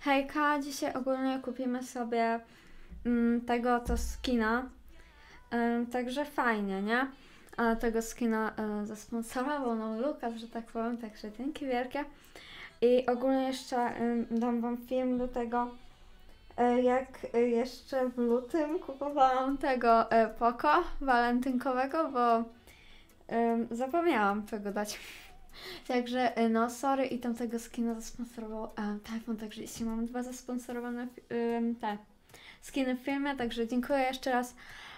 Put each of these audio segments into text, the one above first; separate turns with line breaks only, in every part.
Hejka, dzisiaj ogólnie kupimy sobie tego to skina, także fajnie, nie? A tego skina zasponsorował nam Lukas, że tak powiem, także dzięki wielkie. I ogólnie jeszcze dam wam film do tego, jak jeszcze w lutym kupowałam tego Poco walentynkowego, bo zapomniałam tego dać. Także no sorry, i tamtego skina zasponsorował telefon, także jeśli mam dwa zasponsorowane te skiny w filmie, także dziękuję jeszcze raz.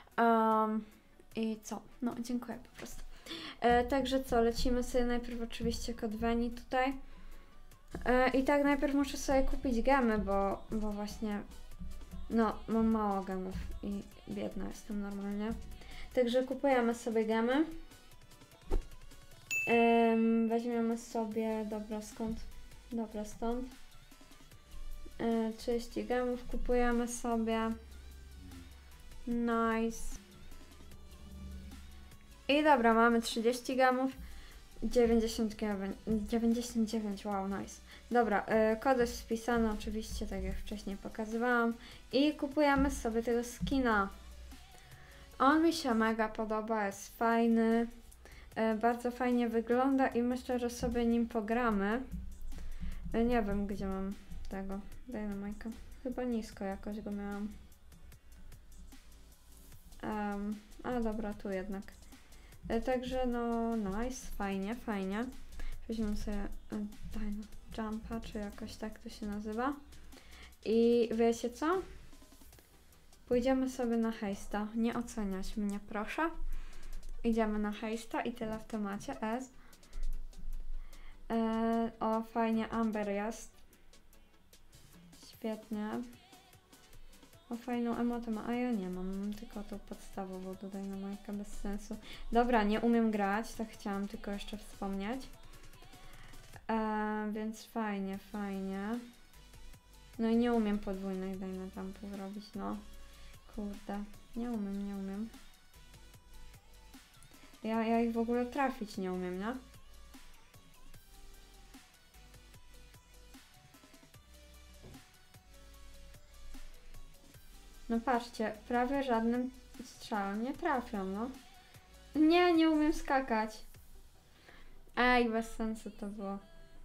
I co? No dziękuję po prostu. Także co, lecimy sobie najpierw oczywiście kod Veni tutaj. I tak najpierw muszę sobie kupić gemy, bo właśnie no mam mało gemów i biedna jestem normalnie. Także kupujemy sobie gemy. Weźmiemy sobie, dobra skąd? Dobra stąd. 30 gemów kupujemy sobie. Nice. I dobra, mamy 30 gemów. 99, wow, nice. Dobra, kod jest wpisany oczywiście, tak jak wcześniej pokazywałam. I kupujemy sobie tego skina. On mi się mega podoba, jest fajny. Bardzo fajnie wygląda i myślę, że sobie nim pogramy. Nie wiem, gdzie mam tego Dynamite'a. Chyba nisko jakoś go miałam. A dobra, tu jednak. Także no nice, fajnie, fajnie. Weźmiemy sobie Dino Jumpa, czy jakoś tak to się nazywa. I wiecie co? Pójdziemy sobie na hejsta. Nie oceniać mnie, proszę. Idziemy na hejsta i tyle w temacie S. O, fajnie, Amber jest. Świetnie. O, fajną emotę ma, a ja nie mam tylko tą podstawową tutaj na Majka, bez sensu. Dobra, nie umiem grać, tak chciałam tylko jeszcze wspomnieć. Więc fajnie, fajnie. No i nie umiem podwójnych Dynajumpów robić, no. Kurde, nie umiem. Ja ich w ogóle trafić nie umiem, nie? No patrzcie, prawie żadnym strzałem nie trafią, no. Nie umiem skakać. Ej, bez sensu to było.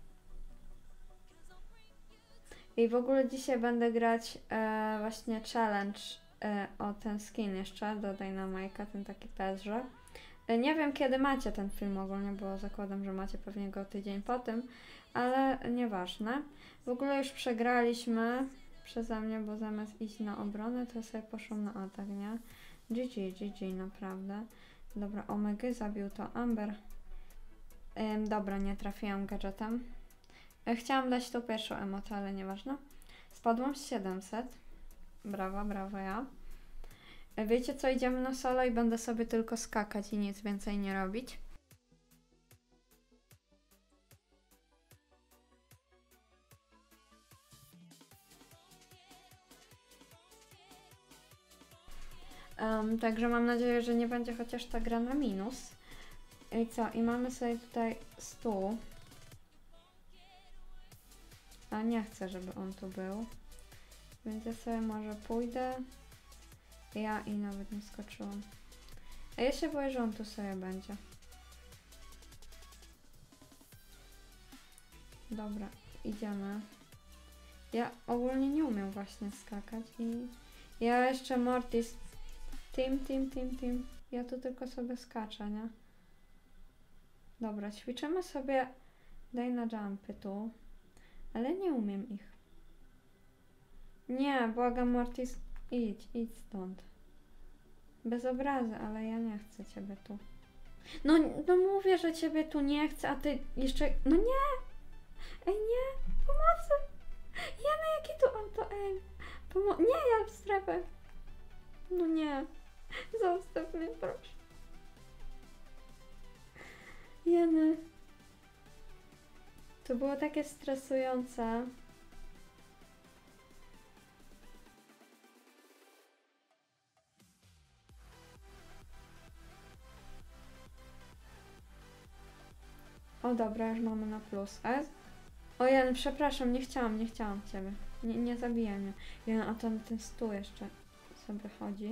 I w ogóle dzisiaj będę grać właśnie challenge o ten skin jeszcze do Dynamite'a, ten taki PSG. Nie wiem, kiedy macie ten film ogólnie, bo zakładam, że macie pewnie go tydzień po tym, ale nieważne. W ogóle już przegraliśmy przeze mnie, bo zamiast iść na obronę, to sobie poszłam na atak, nie? GG, naprawdę. Dobra, Omega zabił to Amber. Dobra, nie trafiłam gadżetem. Chciałam dać tą pierwszą emotę, ale nieważne. Spadłam z 700. Brawa ja. Wiecie co, idziemy na solo i będę sobie tylko skakać i nic więcej nie robić. Także mam nadzieję, że nie będzie chociaż ta gra na minus. I co? I mamy sobie tutaj stół. A nie chcę, żeby on tu był. Więc ja sobie może pójdę. Ja i nawet nie skoczyłam. A ja się boję, że on tu sobie będzie. Dobra, idziemy. Ja ogólnie nie umiem właśnie skakać i ja jeszcze Mortis. Team. Ja tu tylko sobie skaczę, nie? Dobra, ćwiczymy sobie Dynajumpy tu, ale nie umiem ich. Nie, błagam Mortis, idź stąd. Bez obrazy, ale ja nie chcę ciebie tu. No mówię, że ciebie tu nie chcę, a ty jeszcze... No nie! Ej, nie! Pomocy! Jany, jaki tu auto, ej! Nie, ja w strefę! No nie! Zostaw mnie, proszę. Jany. To było takie stresujące. O dobra, już mamy na plus S. O Jan, przepraszam, nie chciałam ciebie. Nie zabija mnie. A tam ten stół jeszcze sobie chodzi.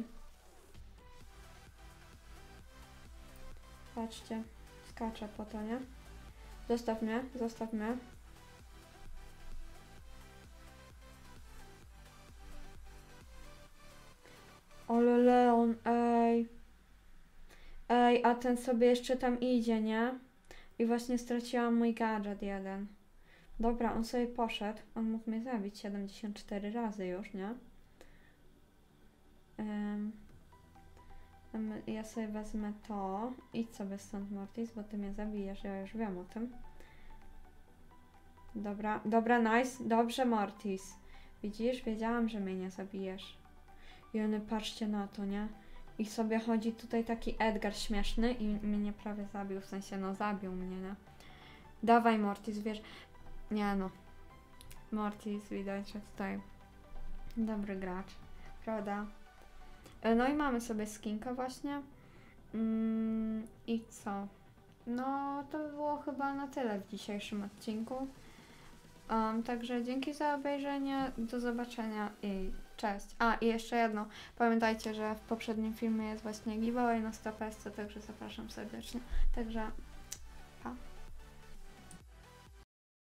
Patrzcie, skacze po to, nie? Zostaw mnie, zostaw mnie. Ale Leon, ej. Ej, a ten sobie jeszcze tam idzie, nie? I właśnie straciłam mój gadżet jeden. Dobra, on sobie poszedł. On mógł mnie zabić 74 razy już, nie? Ja sobie wezmę to. Idź sobie stąd, Mortis, bo ty mnie zabijesz, ja już wiem o tym. Dobra, dobra, nice. Dobrze, Mortis. Widzisz? Wiedziałam, że mnie nie zabijesz. I one, patrzcie na to, nie? I sobie chodzi tutaj taki Edgar śmieszny i mnie prawie zabił, w sensie, no zabił mnie, nie? Dawaj, Mortis, wiesz... Nie no. Mortis, widać, że tutaj dobry gracz, prawda? No i mamy sobie skinkę właśnie. I co? No, to by było chyba na tyle w dzisiejszym odcinku. Także dzięki za obejrzenie, do zobaczenia i cześć. A, i jeszcze jedno. Pamiętajcie, że w poprzednim filmie jest właśnie giveaway na 100 PSC, także zapraszam serdecznie. Także